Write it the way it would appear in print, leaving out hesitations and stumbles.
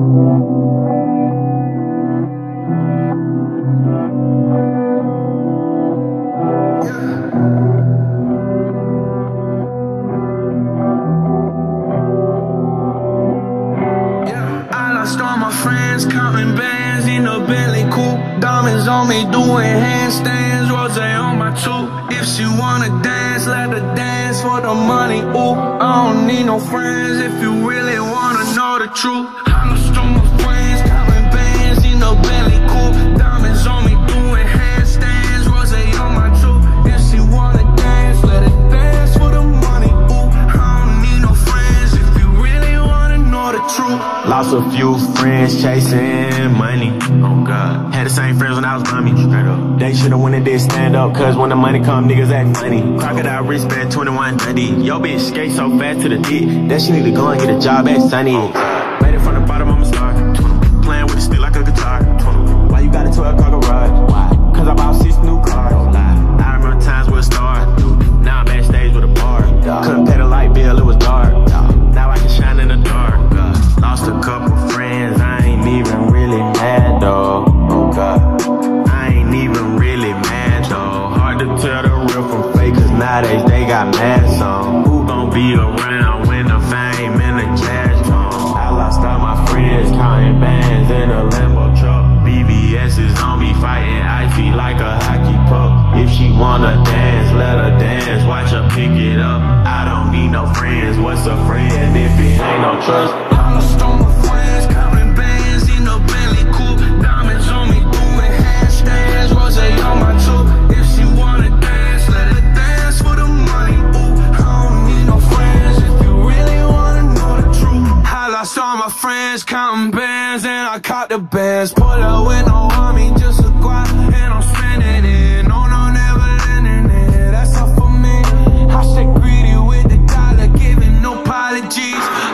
All my friends counting bands in a Bentley coupe. Diamonds on me doing handstands, rose on my tooth. If she wanna dance, let her dance for the money, ooh. I don't need no friends if you really wanna know the truth. I lost all my friends counting bands in a Bentley coupe. Diamonds on me doing handstands, rose on my tooth. If she wanna dance, let her dance for the money, ooh. I don't need no friends if you really wanna know the truth. Lost a few friends chasing money, oh God. Had the same friends when I was mommy, straight up. They should've went and did stand up, cause when the money come, niggas act funny. Crocodile wristband 21 Dundee. Yo bitch skate so fast to the dick that she need to go and get a job at Sunny. Made it from the bottom, I'm a star. Playing with a stick like a guitar. Why you got a 12-car garage? Why? Cause I bought 6 new cars. I remember times with a star. Now I'm backstage with a bar. Couldn't pay the light bill, it was dark. Now I can shine in the dark. Lost a couple friends, I ain't even really mad though, oh God. I ain't even really mad though. Hard to tell the real from fake, cause nowadays they got masks on. Who gon' be around when the fame and the cash gone? I lost all my friends, counting bands in a Lambo truck. BBS is on me fighting icy like a hockey puck. If she wanna dance, let her dance, watch her pick it up. I don't need no friends, what's a friend if it ain't no trust? I lost all my friends counting bands in a Bentley coupe. Diamonds on me doing handstands, rose on my tooth. If she wanna dance, let her dance for the money, ooh. I don't need no friends if you really wanna know the truth. I lost all my friends counting bands and I caught the bands. Pull up with no army, just a guap and I'm spending it. No, never lending it, that's all for me. I stay greedy with the dollar, giving no apologies.